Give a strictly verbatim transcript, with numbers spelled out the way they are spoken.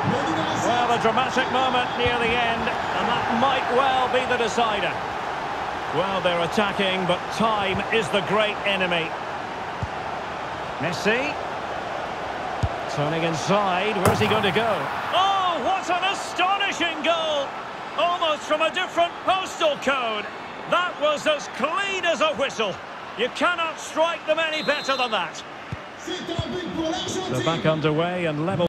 Well, a dramatic moment near the end, and that might well be the decider. Well, they're attacking, but time is the great enemy. Messi. Turning inside, where's he going to go? Oh, what an astonishing goal! Almost from a different postal code. That was as clean as a whistle. You cannot strike them any better than that. They're back underway and level.